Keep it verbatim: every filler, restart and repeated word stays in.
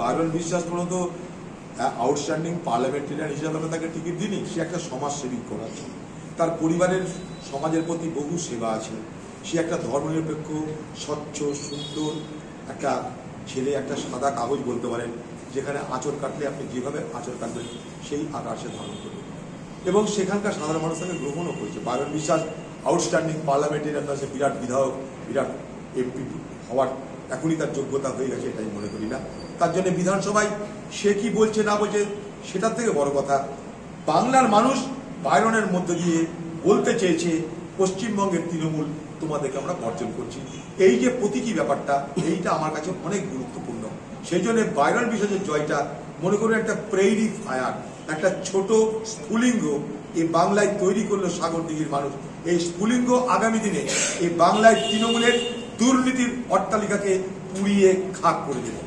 Byron বিশ্বাস পর্যন্ত outstanding parliamentarian হিসাবে আমরা তাকে টিকিট দিইনি। সে একটা সমাজসেবী করার, তার পরিবারের সমাজের প্রতি বহু সেবা আছে। সে একটা ধর্মনিরপেক্ষ, স্বচ্ছ, সুন্দর একটা ছেলে, একটা সাদা কাগজ বলতে পারেন, যেখানে আঁচড় কাটলে আপনি যেভাবে আঁচড় কাটবেন সেই আকার সে ধারণ করবে, এবং সেখানকার সাধারণ মানুষ তাকে গ্রহণও করেছে। বায়রন বিশ্বাস আউটস্ট্যান্ডিং পার্লামেন্টারিয়ান, সে বিরাট বিধায়ক, বিরাট এমপি হওয়ার এখনই তার যোগ্যতা হয়ে গেছে, এটাই মনে করি না। তার জন্য বিধানসভায় সে কি বলছে না বলছে সেটার থেকে বড় কথা, বাংলার মানুষ বায়রনের মধ্য দিয়ে বলতে চেয়েছে পশ্চিমবঙ্গের তৃণমূল তোমাদেরকে আমরা বর্জন করছি। এই যে প্রতীকী ব্যাপারটা, এইটা আমার কাছে অনেক গুরুত্বপূর্ণ। সেই জন্য বায়রন বিশ্বাসের জয়টা মনে করুন একটা প্রেইরি ফায়ার, একটা ছোট স্ফুলিঙ্গ এই বাংলায় তৈরি করলো সাগরদিঘির মানুষ। এই স্ফুলিঙ্গ আগামী দিনে এই বাংলায় তৃণমূলের দুর্নীতির অট্টালিকাকে পুড়িয়ে খাক করে দেবে।